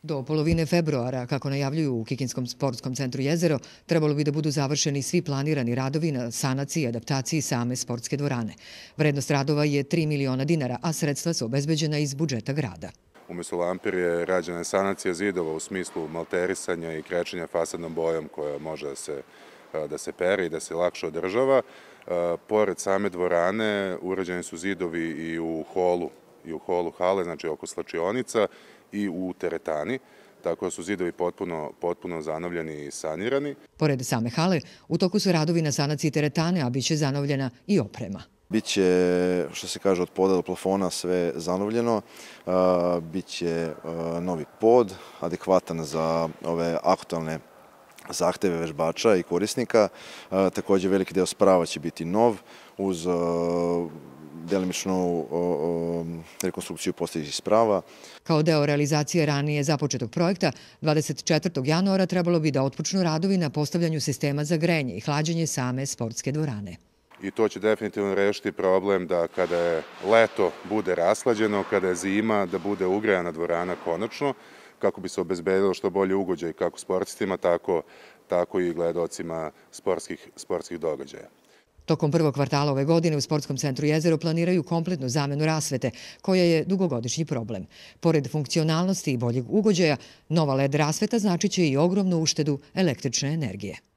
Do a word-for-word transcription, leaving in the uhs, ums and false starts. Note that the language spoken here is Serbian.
Do polovine februara, kako najavljuju u Kikinskom sportskom centru Jezero, trebalo bi da budu završeni svi planirani radovi na sanaciji i adaptaciji same sportske dvorane. Vrednost radova je tri miliona dinara, a sredstva su obezbeđena iz budžeta grada. Umesto lampir je rađena sanacija zidova u smislu malterisanja i krečenja fasadnom bojom koja može da se, da se pere i da se lakše održava. Pored same dvorane urađeni su zidovi i u holu, i u holu hale, znači oko slačionica, i u teretani, tako da su zidovi potpuno, potpuno zanovljeni i sanirani. Pored same hale, u toku su radovi na sanaciji teretane, a biće zanovljena i oprema. Biće, što se kaže, od poda do plafona sve zanovljeno, biće novi pod, adekvatan za ove aktualne zahteve vežbača i korisnika. Također veliki deo sprava će biti nov, uz delimičnu rekonstrukciju postojećih sprava. Kao deo realizacije ranije započetog projekta, dvadeset četvrtog januara trebalo bi da otpočnu radovi na postavljanju sistema za grejanje i hlađenje same sportske dvorane. I to će definitivno rešiti problem da kada je leto bude raslađeno, kada je zima da bude ugrejana dvorana konačno, kako bi se obezbedilo što bolje ugođaj kako sportistima, tako, tako i gledocima sportskih, sportskih događaja. Tokom prvog kvartala ove godine u Sportskom centru Jezero planiraju kompletnu zamenu rasvete, koja je dugogodišnji problem. Pored funkcionalnosti i boljeg ugođaja, nova el e de rasveta značiće i ogromnu uštedu električne energije.